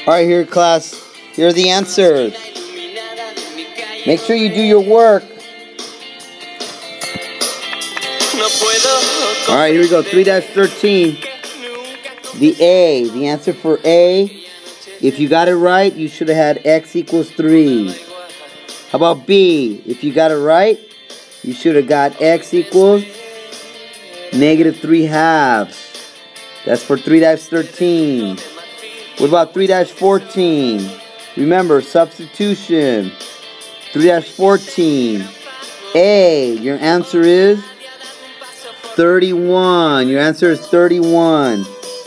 Alright, here class, here are the answers. Make sure you do your work. Alright, here we go, 3-13. The answer for A, if you got it right, you should have had x equals 3. How about B? If you got it right, you should have got x equals -3/2. That's for 3-13. What about 3-14? Remember, substitution. 3-14. A, your answer is 31. Your answer is 31.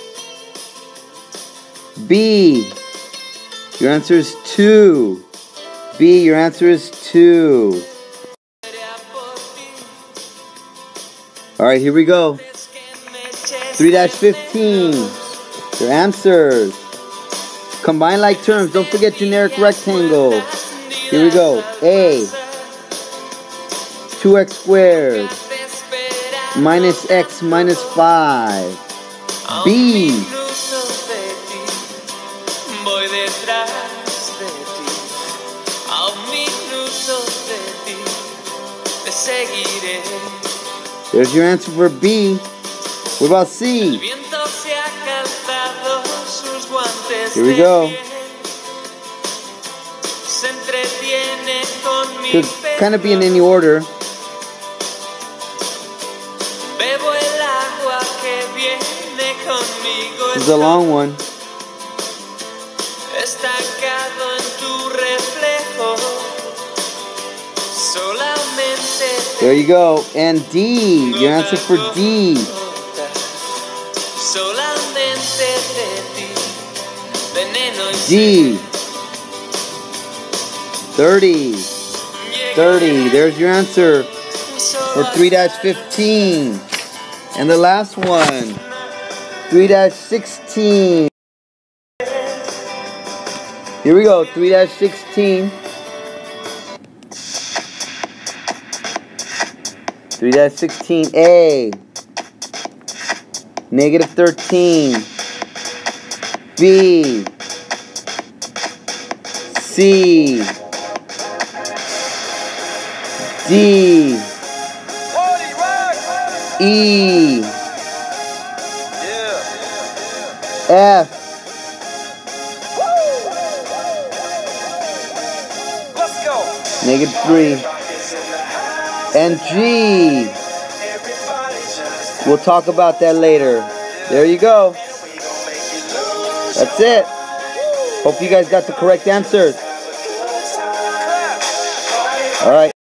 B, your answer is 2. B, your answer is 2. Alright, here we go. 3-15. Your answers. Combine like terms. Don't forget generic rectangle. Here we go. A, 2x squared minus x minus 5. B, there's your answer for B. What about C? Here we go. Could kind of be in any order. This is a long one. There you go. And D, your answer for D. D. 30. 30. There's your answer for 3-15. And the last one, 3-16. Here we go, 3-16. 3-16A, -13. B, C, D, E, F, -3. And G. We'll talk about that later. There you go. That's it. Hope you guys got the correct answers. All right.